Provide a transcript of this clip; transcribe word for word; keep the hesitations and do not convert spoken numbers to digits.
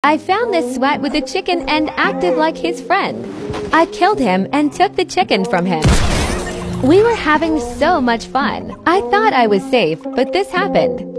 I found this sweat with a chicken and acted like his friend. I killed him and took the chicken from him. We were having so much fun. I thought I was safe, but this happened.